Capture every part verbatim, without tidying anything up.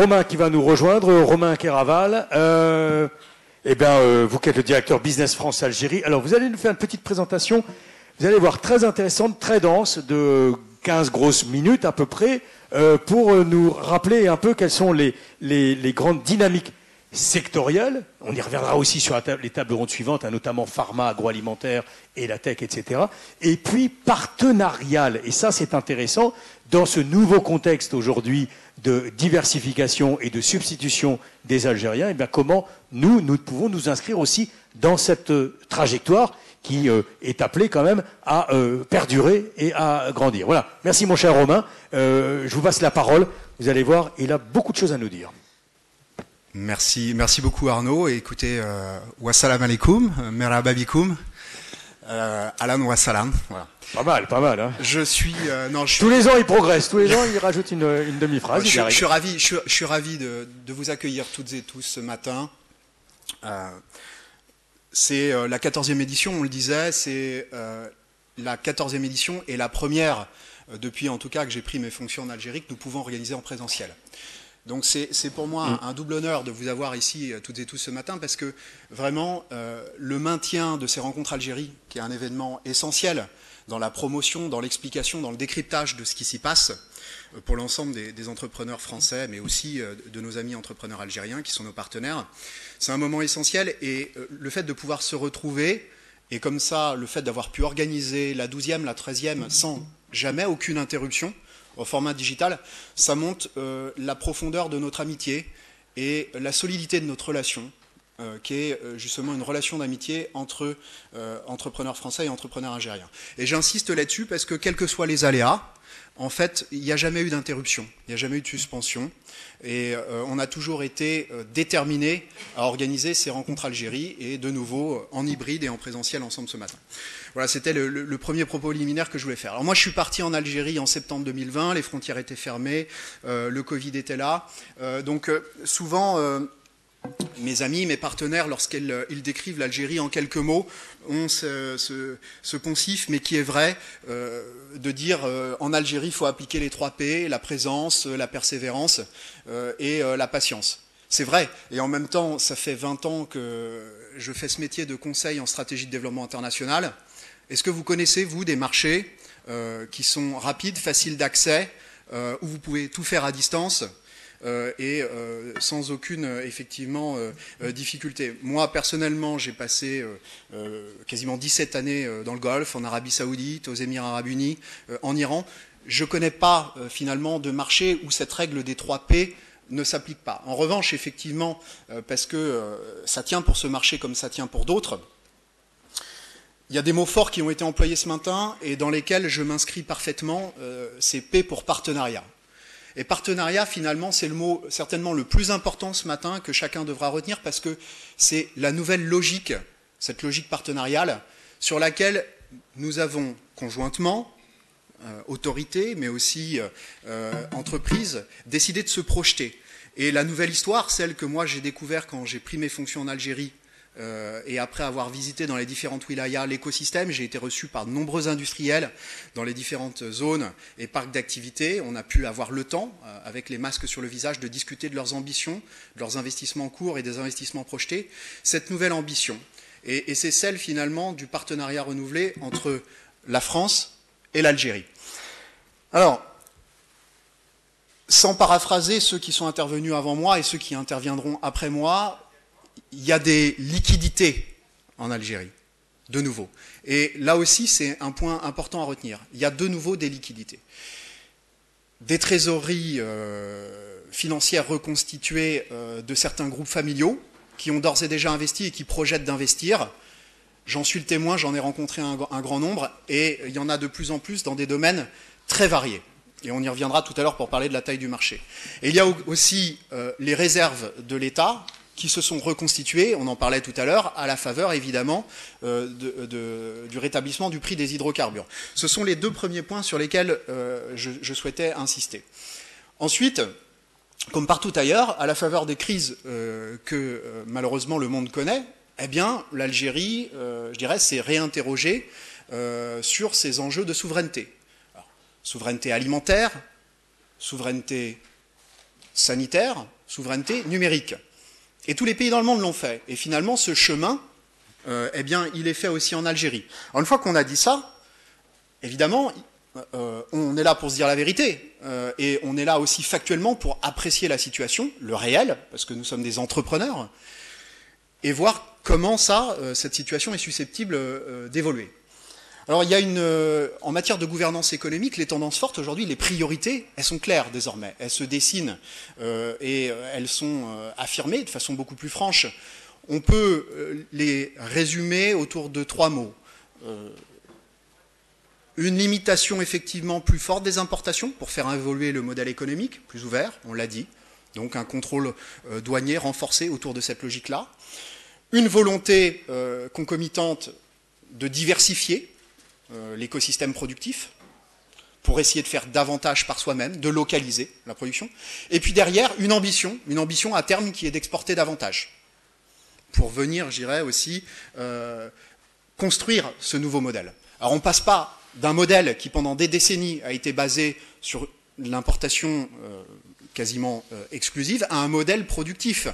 Romain qui va nous rejoindre, Romain Keraval. Euh, eh bien, euh, vous qui êtes le directeur Business France Algérie. Alors, vous allez nous faire une petite présentation, vous allez voir, très intéressante, très dense, de quinze grosses minutes à peu près, euh, pour nous rappeler un peu quelles sont les, les, les grandes dynamiques sectorielles. On y reviendra aussi sur les tables rondes suivantes, hein, notamment pharma, agroalimentaire et la tech, et cetera. Et puis partenariale. Et ça, c'est intéressant dans ce nouveau contexte aujourd'hui de diversification et de substitution des Algériens. Et bien, comment nous, nous pouvons nous inscrire aussi dans cette euh, trajectoire qui euh, est appelée quand même à euh, perdurer et à grandir. Voilà. Merci mon cher Romain. Euh, je vous passe la parole. Vous allez voir, il a beaucoup de choses à nous dire. Merci, merci beaucoup Arnaud. Et écoutez, euh, wassalam alaikum, merhaba bikoum, euh, alan wassalam. Voilà. Pas mal, pas mal. Hein. Je suis, euh, non, je suis... Tous les ans, il progresse. Tous les ans, il rajoute une, une demi-phrase. Je, je, je suis ravi, je, je suis ravi de, de vous accueillir toutes et tous ce matin. Euh, c'est euh, la quatorzième édition, on le disait. C'est euh, la quatorzième édition et la première, euh, depuis en tout cas que j'ai pris mes fonctions en Algérie, que nous pouvons organiser en présentiel. Donc c'est pour moi un, un double honneur de vous avoir ici toutes et tous ce matin parce que vraiment euh, le maintien de ces rencontres Algérie, qui est un événement essentiel dans la promotion, dans l'explication, dans le décryptage de ce qui s'y passe euh, pour l'ensemble des, des entrepreneurs français, mais aussi euh, de nos amis entrepreneurs algériens qui sont nos partenaires, c'est un moment essentiel et euh, le fait de pouvoir se retrouver et comme ça le fait d'avoir pu organiser la douzième, la treizième sans jamais aucune interruption, au format digital, ça montre euh, la profondeur de notre amitié et la solidité de notre relation, euh, qui est euh, justement une relation d'amitié entre euh, entrepreneurs français et entrepreneurs algériens. Et j'insiste là-dessus parce que quels que soient les aléas, en fait, il n'y a jamais eu d'interruption, il n'y a jamais eu de suspension. Et euh, on a toujours été euh, déterminés à organiser ces rencontres Algérie et de nouveau euh, en hybride et en présentiel ensemble ce matin. Voilà, c'était le, le, le premier propos liminaire que je voulais faire. Alors moi, je suis parti en Algérie en septembre deux mille vingt, les frontières étaient fermées, euh, le Covid était là. Euh, donc euh, souvent, euh, mes amis, mes partenaires, lorsqu'ils ils décrivent l'Algérie en quelques mots, ont ce, ce, ce poncif, mais qui est vrai, euh, de dire euh, en Algérie, il faut appliquer les trois P, la présence, la persévérance euh, et euh, la patience. C'est vrai, et en même temps, ça fait vingt ans que je fais ce métier de conseil en stratégie de développement international. Est-ce que vous connaissez, vous, des marchés euh, qui sont rapides, faciles d'accès, euh, où vous pouvez tout faire à distance euh, et euh, sans aucune, effectivement, euh, euh, difficulté? Moi, personnellement, j'ai passé euh, euh, quasiment dix-sept années euh, dans le Golfe, en Arabie Saoudite, aux Émirats Arabes Unis, euh, en Iran. Je ne connais pas, euh, finalement, de marché où cette règle des trois P ne s'applique pas. En revanche, effectivement, euh, parce que euh, ça tient pour ce marché comme ça tient pour d'autres, il y a des mots forts qui ont été employés ce matin et dans lesquels je m'inscris parfaitement, euh, c'est P pour partenariat. Et partenariat, finalement, c'est le mot certainement le plus important ce matin que chacun devra retenir parce que c'est la nouvelle logique, cette logique partenariale, sur laquelle nous avons conjointement, euh, autorités, mais aussi euh, entreprises, décidé de se projeter. Et la nouvelle histoire, celle que moi j'ai découvert quand j'ai pris mes fonctions en Algérie, Euh, et après avoir visité dans les différentes wilayas l'écosystème, j'ai été reçu par de nombreux industriels dans les différentes zones et parcs d'activité. On a pu avoir le temps, euh, avec les masques sur le visage, de discuter de leurs ambitions, de leurs investissements en cours et des investissements projetés. Cette nouvelle ambition, et, et c'est celle finalement du partenariat renouvelé entre la France et l'Algérie. Alors, sans paraphraser ceux qui sont intervenus avant moi et ceux qui interviendront après moi, il y a des liquidités en Algérie, de nouveau. Et là aussi, c'est un point important à retenir. Il y a de nouveau des liquidités. Des trésoreries euh, financières reconstituées euh, de certains groupes familiaux qui ont d'ores et déjà investi et qui projettent d'investir. J'en suis le témoin, j'en ai rencontré un, un grand nombre, et il y en a de plus en plus dans des domaines très variés. Et on y reviendra tout à l'heure pour parler de la taille du marché. Et il y a aussi euh, les réserves de l'État, qui se sont reconstitués, on en parlait tout à l'heure, à la faveur évidemment euh, de, de, du rétablissement du prix des hydrocarbures. Ce sont les deux premiers points sur lesquels euh, je, je souhaitais insister. Ensuite, comme partout ailleurs, à la faveur des crises euh, que euh, malheureusement le monde connaît, eh bien l'Algérie, euh, je dirais, s'est réinterrogée euh, sur ses enjeux de souveraineté. Alors, souveraineté alimentaire, souveraineté sanitaire, souveraineté numérique. Et tous les pays dans le monde l'ont fait. Et finalement, ce chemin, euh, eh bien, il est fait aussi en Algérie. Alors, une fois qu'on a dit ça, évidemment, euh, on est là pour se dire la vérité. Euh, et on est là aussi factuellement pour apprécier la situation, le réel, parce que nous sommes des entrepreneurs, et voir comment ça, euh, cette situation est susceptible euh, d'évoluer. Alors, il y a une, euh, en matière de gouvernance économique, les tendances fortes aujourd'hui, les priorités, elles sont claires désormais. Elles se dessinent euh, et euh, elles sont euh, affirmées de façon beaucoup plus franche. On peut euh, les résumer autour de trois mots. Euh, une limitation effectivement plus forte des importations pour faire évoluer le modèle économique, plus ouvert, on l'a dit. Donc un contrôle euh, douanier renforcé autour de cette logique-là. Une volonté euh, concomitante de diversifier l'écosystème productif pour essayer de faire davantage par soi-même, de localiser la production. Et puis derrière, une ambition, une ambition à terme qui est d'exporter davantage pour venir, je dirais aussi, euh, construire ce nouveau modèle. Alors on ne passe pas d'un modèle qui pendant des décennies a été basé sur l'importation euh, quasiment euh, exclusive à un modèle productif.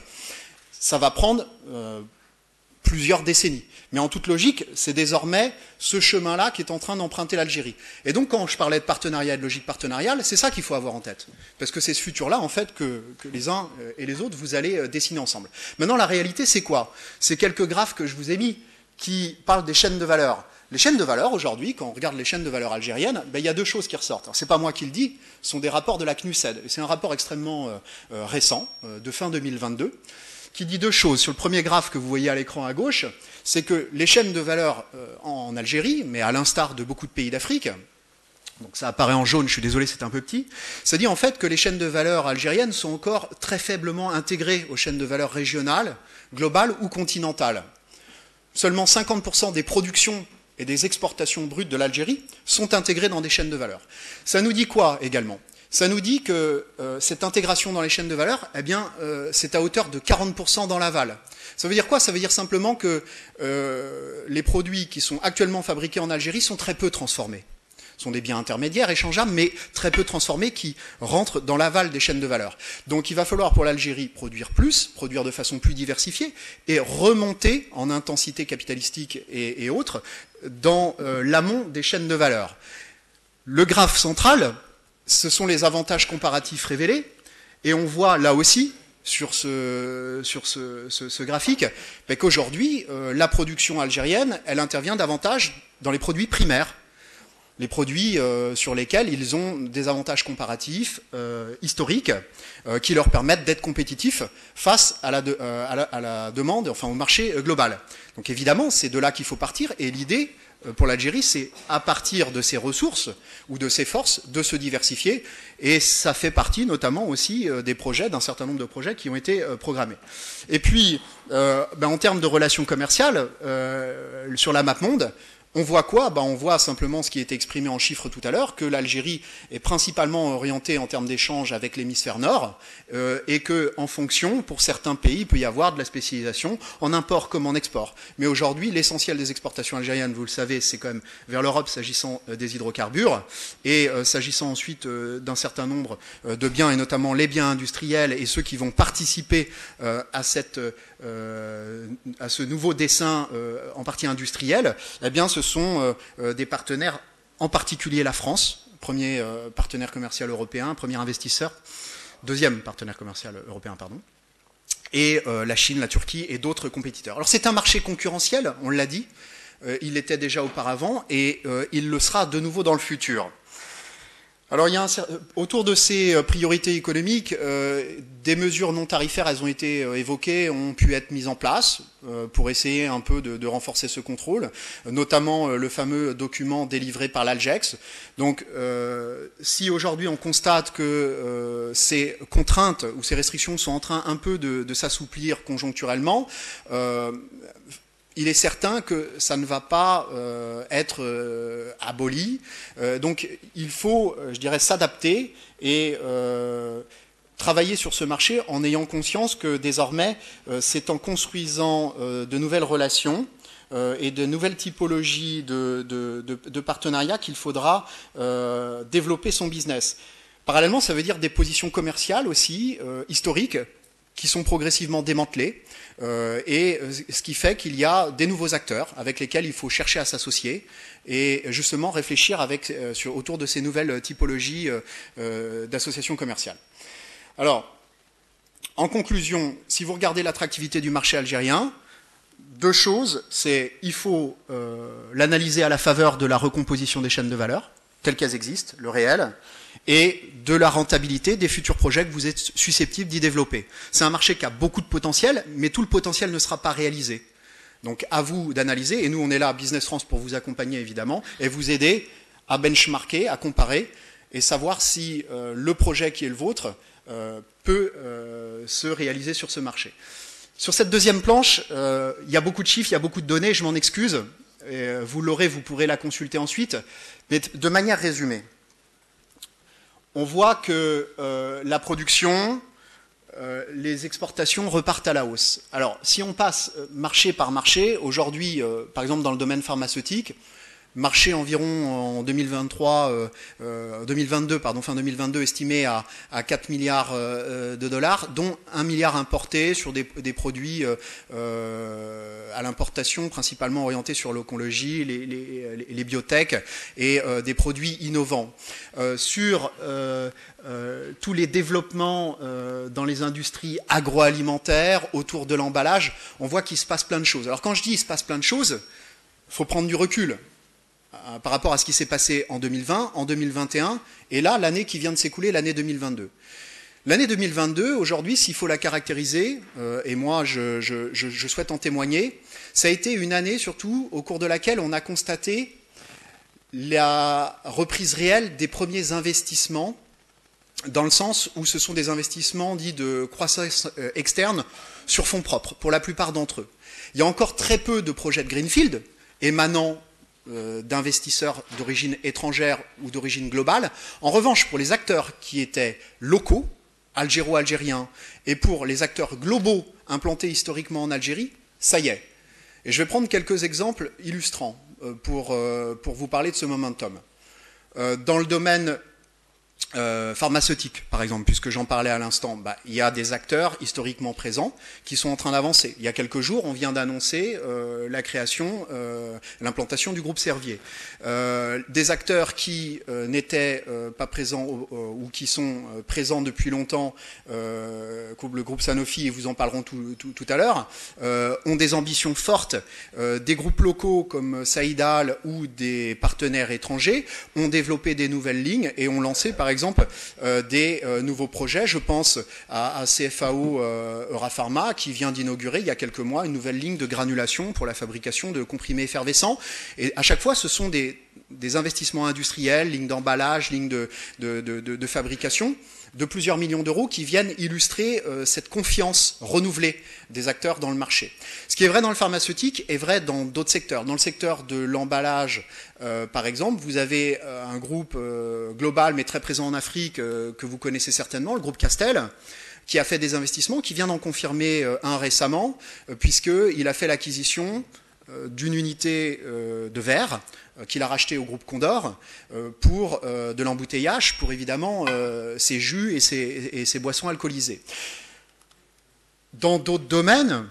Ça va prendre euh, plusieurs décennies. Mais en toute logique, c'est désormais ce chemin-là qui est en train d'emprunter l'Algérie. Et donc, quand je parlais de partenariat et de logique partenariale, c'est ça qu'il faut avoir en tête. Parce que c'est ce futur-là, en fait, que, que les uns et les autres, vous allez dessiner ensemble. Maintenant, la réalité, c'est quoi? C'est quelques graphes que je vous ai mis qui parlent des chaînes de valeur. Les chaînes de valeur, aujourd'hui, quand on regarde les chaînes de valeur algériennes, ben, il y a deux choses qui ressortent. Ce n'est pas moi qui le dis, ce sont des rapports de la C N U S E D. C'est un rapport extrêmement euh, euh, récent, euh, de fin deux mille vingt-deux, qui dit deux choses. Sur le premier graphe que vous voyez à l'écran à gauche, c'est que les chaînes de valeur euh, en Algérie, mais à l'instar de beaucoup de pays d'Afrique, donc ça apparaît en jaune, je suis désolé, c'est un peu petit, ça dit en fait que les chaînes de valeur algériennes sont encore très faiblement intégrées aux chaînes de valeur régionales, globales ou continentales. Seulement cinquante pour cent des productions et des exportations brutes de l'Algérie sont intégrées dans des chaînes de valeur. Ça nous dit quoi également? Ça nous dit que euh, cette intégration dans les chaînes de valeur, eh bien, euh, c'est à hauteur de quarante pour cent dans l'aval. Ça veut dire quoi? Ça veut dire simplement que euh, les produits qui sont actuellement fabriqués en Algérie sont très peu transformés. Ce sont des biens intermédiaires, échangeables, mais très peu transformés qui rentrent dans l'aval des chaînes de valeur. Donc il va falloir pour l'Algérie produire plus, produire de façon plus diversifiée et remonter en intensité capitalistique et, et autres dans euh, l'amont des chaînes de valeur. Le graphe central, ce sont les avantages comparatifs révélés, et on voit là aussi, sur ce, sur ce, ce, ce graphique, ben qu'aujourd'hui, euh, la production algérienne, elle intervient davantage dans les produits primaires, les produits euh, sur lesquels ils ont des avantages comparatifs euh, historiques euh, qui leur permettent d'être compétitifs face à la, de, euh, à, la, à la demande, enfin au marché euh, global. Donc évidemment, c'est de là qu'il faut partir, et l'idée pour l'Algérie, c'est à partir de ses ressources ou de ses forces de se diversifier, et ça fait partie notamment aussi des projets, d'un certain nombre de projets qui ont été programmés. Et puis, euh, ben en termes de relations commerciales, euh, sur la map monde, on voit quoi? Ben on voit simplement ce qui était exprimé en chiffres tout à l'heure, que l'Algérie est principalement orientée en termes d'échanges avec l'hémisphère nord, euh, et que, en fonction, pour certains pays, il peut y avoir de la spécialisation en import comme en export. Mais aujourd'hui, l'essentiel des exportations algériennes, vous le savez, c'est quand même vers l'Europe s'agissant euh, des hydrocarbures, et euh, s'agissant ensuite euh, d'un certain nombre euh, de biens, et notamment les biens industriels et ceux qui vont participer euh, à cette Euh, à ce nouveau dessin euh, en partie industriel, eh bien ce sont euh, des partenaires, en particulier la France, premier euh, partenaire commercial européen, premier investisseur, deuxième partenaire commercial européen, pardon, et euh, la Chine, la Turquie et d'autres compétiteurs. Alors c'est un marché concurrentiel, on l'a dit, euh, il l'était déjà auparavant et euh, il le sera de nouveau dans le futur. Alors, il y a un, autour de ces priorités économiques, euh, des mesures non tarifaires, elles ont été euh, évoquées, ont pu être mises en place euh, pour essayer un peu de, de renforcer ce contrôle, notamment euh, le fameux document délivré par l'Algex. Donc, euh, si aujourd'hui on constate que euh, ces contraintes ou ces restrictions sont en train un peu de, de s'assouplir conjoncturellement, euh, il est certain que ça ne va pas euh, être euh, aboli. Euh, donc il faut, je dirais, s'adapter et euh, travailler sur ce marché en ayant conscience que désormais, euh, c'est en construisant euh, de nouvelles relations euh, et de nouvelles typologies de, de, de, de partenariats qu'il faudra euh, développer son business. Parallèlement, ça veut dire des positions commerciales aussi, euh, historiques, qui sont progressivement démantelées, euh, et ce qui fait qu'il y a des nouveaux acteurs avec lesquels il faut chercher à s'associer et justement réfléchir avec, euh, sur, autour de ces nouvelles typologies euh, euh, d'associations commerciales. Alors, en conclusion, si vous regardez l'attractivité du marché algérien, deux choses, c'est il faut euh, l'analyser à la faveur de la recomposition des chaînes de valeur, telles qu'elles existent, le réel, et de la rentabilité des futurs projets que vous êtes susceptibles d'y développer. C'est un marché qui a beaucoup de potentiel, mais tout le potentiel ne sera pas réalisé. Donc à vous d'analyser, et nous on est là à Business France pour vous accompagner évidemment, et vous aider à benchmarker, à comparer, et savoir si euh, le projet qui est le vôtre euh, peut euh, se réaliser sur ce marché. Sur cette deuxième planche, euh, il y a beaucoup de chiffres, il y a beaucoup de données, je m'en excuse, et vous l'aurez, vous pourrez la consulter ensuite, mais de manière résumée. On voit que euh, la production, euh, les exportations repartent à la hausse. Alors, si on passe marché par marché, aujourd'hui, euh, par exemple dans le domaine pharmaceutique, marché environ en deux mille vingt-trois, euh, euh, deux mille vingt-deux, pardon, fin deux mille vingt-deux, estimé à, à quatre milliards euh, de dollars, dont un milliard importé sur des, des produits euh, à l'importation, principalement orientés sur l'oncologie, les, les, les biotech et euh, des produits innovants. Euh, sur euh, euh, tous les développements euh, dans les industries agroalimentaires, autour de l'emballage, on voit qu'il se passe plein de choses. Alors quand je dis il se passe plein de choses, il faut prendre du recul par rapport à ce qui s'est passé en deux mille vingt, en deux mille vingt et un, et là, l'année qui vient de s'écouler, l'année deux mille vingt-deux. L'année deux mille vingt-deux, aujourd'hui, s'il faut la caractériser, euh, et moi je, je, je, je souhaite en témoigner, ça a été une année surtout au cours de laquelle on a constaté la reprise réelle des premiers investissements, dans le sens où ce sont des investissements dits de croissance externe sur fonds propres, pour la plupart d'entre eux. Il y a encore très peu de projets de Greenfield émanant d'investisseurs d'origine étrangère ou d'origine globale. En revanche, pour les acteurs qui étaient locaux, algéro-algériens, et pour les acteurs globaux implantés historiquement en Algérie, ça y est. Et je vais prendre quelques exemples illustrants pour, pour vous parler de ce momentum. Dans le domaine Euh, pharmaceutique, par exemple, puisque j'en parlais à l'instant, bah, il y a des acteurs historiquement présents qui sont en train d'avancer. Il y a quelques jours, on vient d'annoncer euh, la création, euh, l'implantation du groupe Servier. Euh, des acteurs qui euh, n'étaient euh, pas présents euh, ou qui sont euh, présents depuis longtemps, euh, comme le groupe Sanofi, et vous en parlerons tout, tout, tout à l'heure, euh, ont des ambitions fortes. Euh, des groupes locaux comme Saïdal ou des partenaires étrangers ont développé des nouvelles lignes et ont lancé, par exemple, exemple, euh, des euh, nouveaux projets. Je pense à, à C F A O euh, Eurapharma qui vient d'inaugurer il y a quelques mois une nouvelle ligne de granulation pour la fabrication de comprimés effervescents. Et à chaque fois, ce sont des, des investissements industriels, lignes d'emballage, lignes de, de, de, de, de fabrication de plusieurs millions d'euros qui viennent illustrer euh, cette confiance renouvelée des acteurs dans le marché. Ce qui est vrai dans le pharmaceutique est vrai dans d'autres secteurs. Dans le secteur de l'emballage, euh, par exemple, vous avez euh, un groupe euh, global mais très présent en Afrique euh, que vous connaissez certainement, le groupe Castel, qui a fait des investissements, qui vient d'en confirmer euh, un récemment, euh, puisqu'il a fait l'acquisition euh, d'une unité euh, de verre qu'il a racheté au groupe Condor euh, pour euh, de l'embouteillage, pour évidemment euh, ses jus et ses, et ses boissons alcoolisées. Dans d'autres domaines,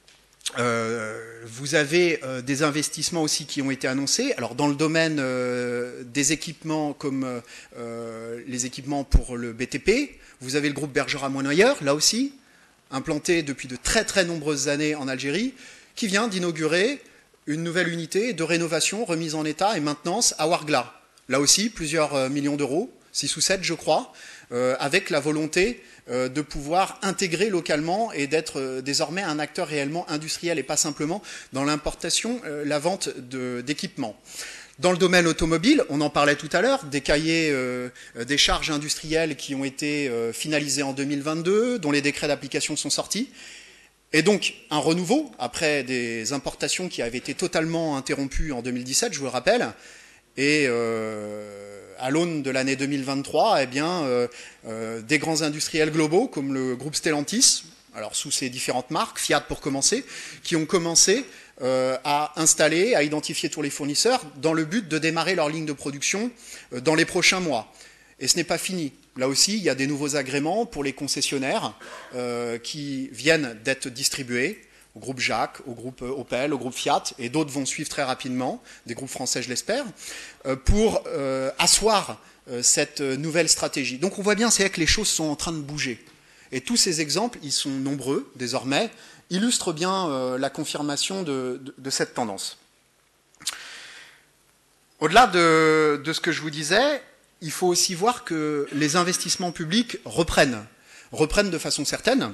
euh, vous avez euh, des investissements aussi qui ont été annoncés. Alors dans le domaine euh, des équipements comme euh, les équipements pour le B T P, vous avez le groupe Bergera-Monoyer, là aussi, implanté depuis de très très nombreuses années en Algérie, qui vient d'inaugurer une nouvelle unité de rénovation, remise en état et maintenance à Ouargla. Là aussi, plusieurs millions d'euros, six ou sept je crois, euh, avec la volonté euh, de pouvoir intégrer localement et d'être euh, désormais un acteur réellement industriel et pas simplement dans l'importation, euh, la vente d'équipements. Dans le domaine automobile, on en parlait tout à l'heure, des cahiers euh, des charges industrielles qui ont été euh, finalisés en deux mille vingt-deux, dont les décrets d'application sont sortis. Et donc, un renouveau, après des importations qui avaient été totalement interrompues en deux mille dix-sept, je vous le rappelle, et euh, à l'aune de l'année deux mille vingt-trois, eh bien, euh, euh, des grands industriels globaux, comme le groupe Stellantis, alors sous ses différentes marques, Fiat pour commencer, qui ont commencé euh, à installer, à identifier tous les fournisseurs, dans le but de démarrer leur ligne de production euh, dans les prochains mois. Et ce n'est pas fini. Là aussi, il y a des nouveaux agréments pour les concessionnaires euh, qui viennent d'être distribués au groupe Jacques, au groupe Opel, au groupe Fiat, et d'autres vont suivre très rapidement, des groupes français, je l'espère, euh, pour euh, asseoir euh, cette nouvelle stratégie. Donc on voit bien, c'est que les choses sont en train de bouger. Et tous ces exemples, ils sont nombreux désormais, illustrent bien euh, la confirmation de, de, de cette tendance. Au-delà de, de ce que je vous disais, il faut aussi voir que les investissements publics reprennent, reprennent de façon certaine,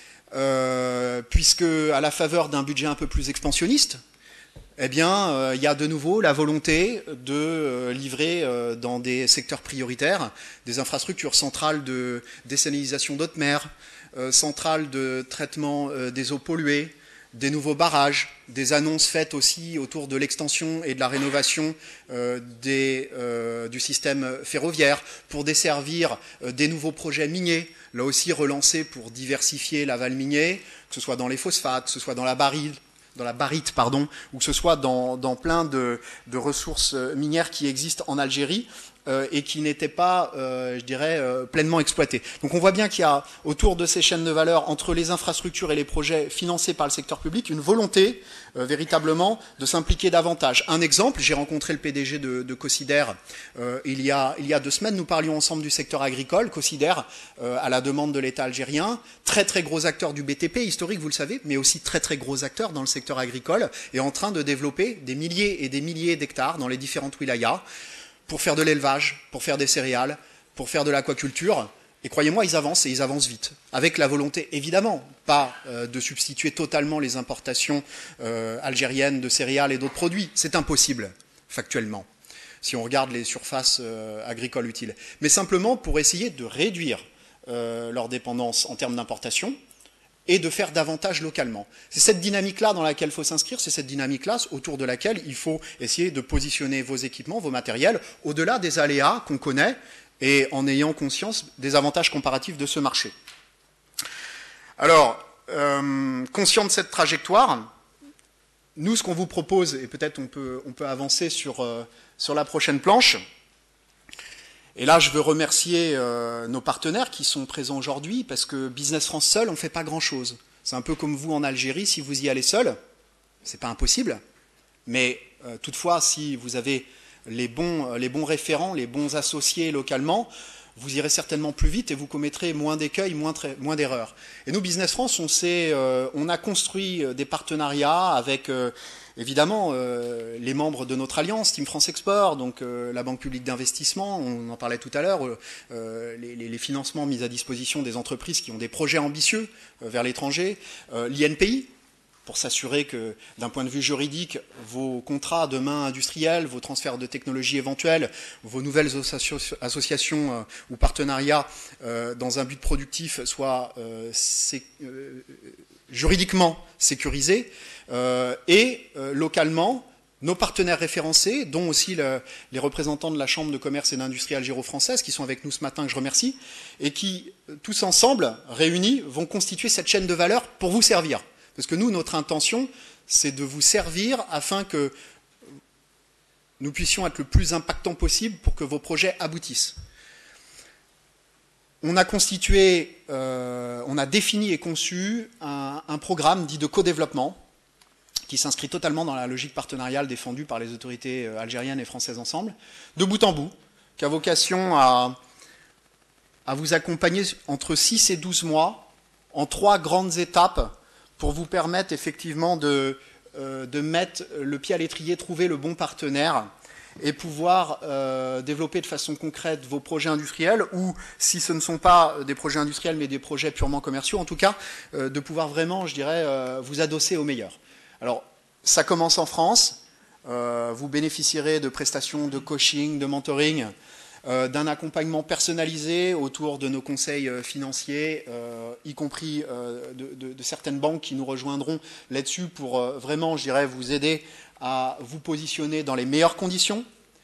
euh, puisque à la faveur d'un budget un peu plus expansionniste, eh bien, euh, il y a de nouveau la volonté de euh, livrer euh, dans des secteurs prioritaires des infrastructures centrales de dessalination d'eau de mer, euh, centrales de traitement euh, des eaux polluées, des nouveaux barrages, des annonces faites aussi autour de l'extension et de la rénovation euh, des, euh, du système ferroviaire pour desservir euh, des nouveaux projets miniers, là aussi relancés pour diversifier l'aval minier, que ce soit dans les phosphates, que ce soit dans la baril, dans la barite, pardon, ou que ce soit dans, dans plein de, de ressources minières qui existent en Algérie euh, et qui n'étaient pas, euh, je dirais, euh, pleinement exploitées. Donc on voit bien qu'il y a autour de ces chaînes de valeur, entre les infrastructures et les projets financés par le secteur public, une volonté euh, véritablement de s'impliquer davantage. Un exemple, j'ai rencontré le P D G de, de Cosider euh, il, y a, il y a deux semaines, nous parlions ensemble du secteur agricole. Cosider, euh, à la demande de l'État algérien, très très gros acteur du B T P historique, vous le savez, mais aussi très très gros acteur dans le secteur agricole, est en train de développer des milliers et des milliers d'hectares dans les différentes wilayas pour faire de l'élevage, pour faire des céréales, pour faire de l'aquaculture. Et croyez-moi, ils avancent et ils avancent vite. Avec la volonté, évidemment, pas euh, de substituer totalement les importations euh, algériennes de céréales et d'autres produits. C'est impossible, factuellement, si on regarde les surfaces euh, agricoles utiles. Mais simplement pour essayer de réduire euh, leur dépendance en termes d'importation et de faire davantage localement. C'est cette dynamique-là dans laquelle il faut s'inscrire, c'est cette dynamique-là autour de laquelle il faut essayer de positionner vos équipements, vos matériels, au-delà des aléas qu'on connaît, et en ayant conscience des avantages comparatifs de ce marché. Alors, euh, conscient de cette trajectoire, nous, ce qu'on vous propose, et peut-être on peut, on peut avancer sur, euh, sur la prochaine planche, et là, je veux remercier euh, nos partenaires qui sont présents aujourd'hui, parce que Business France seul, on ne fait pas grand-chose. C'est un peu comme vous en Algérie, si vous y allez seul, c'est pas impossible, mais euh, toutefois, si vous avez les bons, les bons référents, les bons associés localement, vous irez certainement plus vite et vous commettrez moins d'écueils, moins, moins d'erreurs. Et nous, Business France, on, euh, on a construit des partenariats avec, euh, évidemment, euh, les membres de notre alliance, Team France Export, donc euh, la Banque publique d'investissement, on en parlait tout à l'heure, euh, les, les financements mis à disposition des entreprises qui ont des projets ambitieux euh, vers l'étranger, euh, l'I N P I, pour s'assurer que, d'un point de vue juridique, vos contrats demain industriels, vos transferts de technologies éventuels, vos nouvelles associations euh, ou partenariats euh, dans un but productif soient euh, sé euh, juridiquement sécurisés, euh, et euh, localement, nos partenaires référencés, dont aussi le, les représentants de la Chambre de commerce et d'industrie algéro-française, qui sont avec nous ce matin, que je remercie, et qui, tous ensemble, réunis, vont constituer cette chaîne de valeur pour vous servir. Parce que nous, notre intention, c'est de vous servir afin que nous puissions être le plus impactant possible pour que vos projets aboutissent. On a constitué, euh, on a défini et conçu un, un programme dit de co-développement qui s'inscrit totalement dans la logique partenariale défendue par les autorités algériennes et françaises ensemble, de bout en bout, qui a vocation à, à vous accompagner entre six et douze mois en trois grandes étapes pour vous permettre effectivement de, euh, de mettre le pied à l'étrier, trouver le bon partenaire et pouvoir euh, développer de façon concrète vos projets industriels, ou si ce ne sont pas des projets industriels mais des projets purement commerciaux, en tout cas, euh, de pouvoir vraiment, je dirais, euh, vous adosser au meilleur. Alors, ça commence en France, euh, vous bénéficierez de prestations de coaching, de mentoring, Euh, d'un accompagnement personnalisé autour de nos conseils euh, financiers, euh, y compris euh, de, de, de certaines banques qui nous rejoindront là-dessus pour euh, vraiment, je dirais, vous aider à vous positionner dans les meilleures conditions.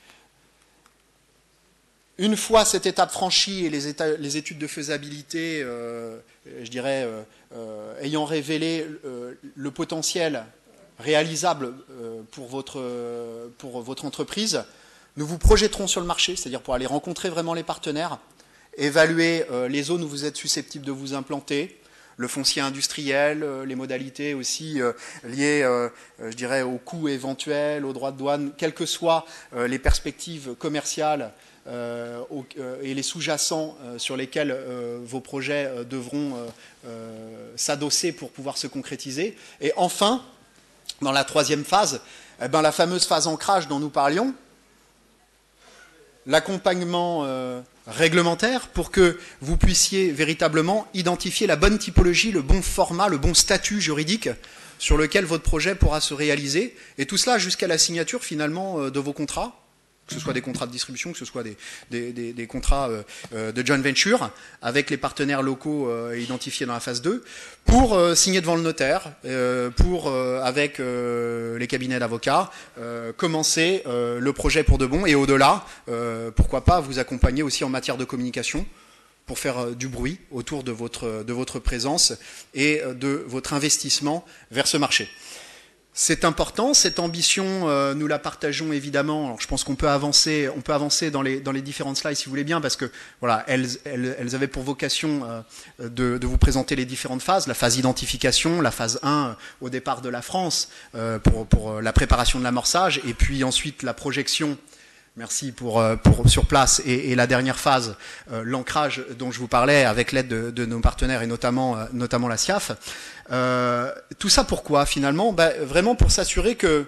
Une fois cette étape franchie et les, états, les études de faisabilité, euh, je dirais, euh, euh, ayant révélé euh, le potentiel réalisable euh, pour, votre, pour votre entreprise, nous vous projetterons sur le marché, c'est-à-dire pour aller rencontrer vraiment les partenaires évaluer euh, les zones où vous êtes susceptibles de vous implanter, le foncier industriel, euh, les modalités aussi euh, liées, euh, je dirais, aux coûts éventuels, aux droits de douane, quelles que soient euh, les perspectives commerciales euh, au, euh, et les sous-jacents euh, sur lesquels euh, vos projets euh, devront euh, euh, s'adosser pour pouvoir se concrétiser. Et enfin, dans la troisième phase, eh ben, la fameuse phase ancrage dont nous parlions, l'accompagnement euh, réglementaire pour que vous puissiez véritablement identifier la bonne typologie, le bon format, le bon statut juridique sur lequel votre projet pourra se réaliser. Et tout cela jusqu'à la signature finalement euh, de vos contrats, que ce soit des contrats de distribution, que ce soit des, des, des, des contrats euh, de joint venture avec les partenaires locaux euh, identifiés dans la phase deux, pour euh, signer devant le notaire, euh, pour, euh, avec euh, les cabinets d'avocats, euh, commencer euh, le projet pour de bon, et au-delà, euh, pourquoi pas vous accompagner aussi en matière de communication pour faire euh, du bruit autour de votre, de votre présence et de votre investissement vers ce marché. C'est important, cette ambition, euh, nous la partageons évidemment. Alors, je pense qu'on peut avancer, on peut avancer dans les, dans les différentes slides si vous voulez bien, parce que voilà, elles, elles, elles avaient pour vocation euh, de, de vous présenter les différentes phases, la phase identification, la phase un euh, au départ de la France euh, pour, pour la préparation de l'amorçage, et puis ensuite la projection. Merci pour, pour sur place et, et la dernière phase, euh, l'ancrage dont je vous parlais avec l'aide de, de nos partenaires et notamment, euh, notamment la S I A F. Euh, tout ça pourquoi finalement? Ben, vraiment pour s'assurer que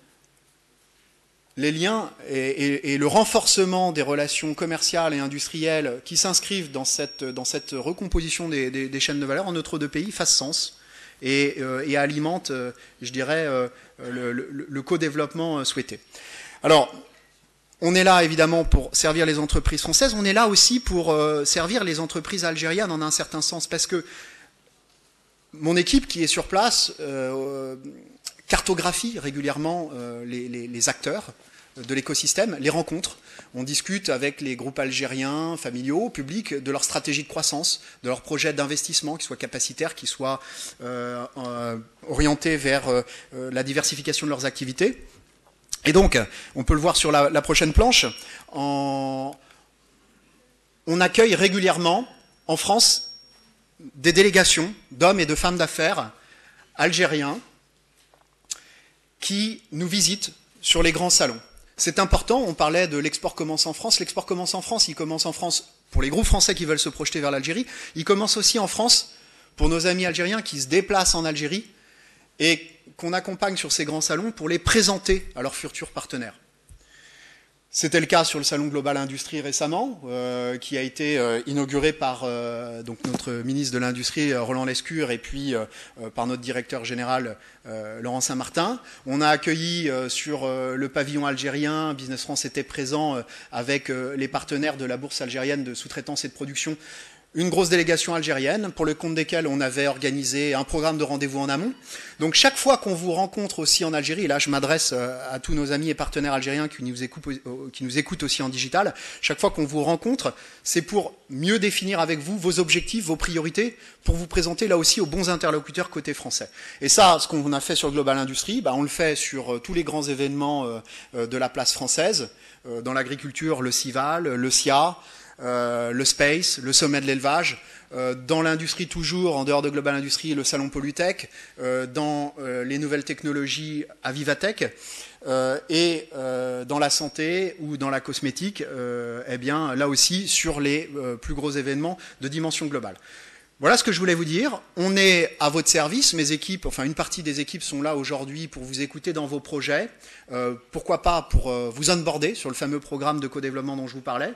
les liens et, et, et le renforcement des relations commerciales et industrielles qui s'inscrivent dans cette, dans cette recomposition des, des, des chaînes de valeur en notre deux pays fassent sens et, euh, et alimentent, euh, je dirais, euh, le, le, le co-développement souhaité. Alors, on est là évidemment pour servir les entreprises françaises, on est là aussi pour euh, servir les entreprises algériennes en un certain sens, parce que mon équipe qui est sur place euh, cartographie régulièrement euh, les, les, les acteurs de l'écosystème, les rencontres. On discute avec les groupes algériens, familiaux, publics, de leur stratégie de croissance, de leurs projets d'investissement, qui soient capacitaires, qui soient euh, euh, orientés vers euh, la diversification de leurs activités. Et donc, on peut le voir sur la, la prochaine planche, en... on accueille régulièrement en France des délégations d'hommes et de femmes d'affaires algériens qui nous visitent sur les grands salons. C'est important, on parlait de l'export commence en France. L'export commence en France, il commence en France pour les groupes français qui veulent se projeter vers l'Algérie. Il commence aussi en France pour nos amis algériens qui se déplacent en Algérie et qu'on accompagne sur ces grands salons pour les présenter à leurs futurs partenaires. C'était le cas sur le salon Global Industrie récemment, euh, qui a été euh, inauguré par euh, donc notre ministre de l'Industrie, Roland Lescure, et puis euh, par notre directeur général, euh, Laurent Saint-Martin. On a accueilli euh, sur euh, le pavillon algérien, Business France était présent euh, avec euh, les partenaires de la bourse algérienne de sous-traitance et de production, une grosse délégation algérienne pour le compte desquels on avait organisé un programme de rendez-vous en amont. Donc chaque fois qu'on vous rencontre aussi en Algérie, et là je m'adresse à tous nos amis et partenaires algériens qui nous écoutent, qui nous écoutent aussi en digital, chaque fois qu'on vous rencontre, c'est pour mieux définir avec vous vos objectifs, vos priorités, pour vous présenter là aussi aux bons interlocuteurs côté français. Et ça, ce qu'on a fait sur Global Industrie, bah, on le fait sur tous les grands événements de la place française, dans l'agriculture, le CIVAL, le S I A, Euh, le Space, le sommet de l'élevage, euh, dans l'industrie toujours, en dehors de Global Industrie, le salon Pollutech, euh, dans euh, les nouvelles technologies à Vivatech, euh, et euh, dans la santé ou dans la cosmétique, euh, eh bien là aussi sur les euh, plus gros événements de dimension globale. Voilà ce que je voulais vous dire. On est à votre service. Mes équipes, enfin une partie des équipes sont là aujourd'hui pour vous écouter dans vos projets. Euh, pourquoi pas pour euh, vous onboarder sur le fameux programme de co-développement dont je vous parlais.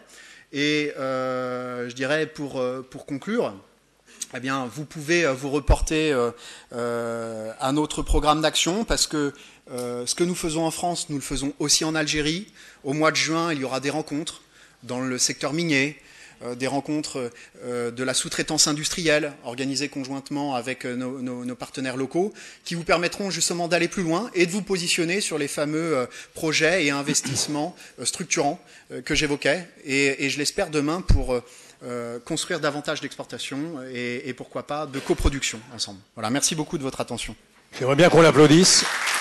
Et euh, je dirais pour, pour conclure, eh bien, vous pouvez vous reporter euh, euh, à notre programme d'action parce que euh, ce que nous faisons en France, nous le faisons aussi en Algérie. Au mois de juin, il y aura des rencontres dans le secteur minier, euh, des rencontres euh, de la sous-traitance industrielle organisées conjointement avec nos, nos, nos partenaires locaux qui vous permettront justement d'aller plus loin et de vous positionner sur les fameux euh, projets et investissements euh, structurants euh, que j'évoquais et, et je l'espère demain pour euh, construire davantage d'exportation et, et pourquoi pas de coproduction ensemble. Voilà, merci beaucoup de votre attention. J'aimerais bien qu'on l'applaudisse.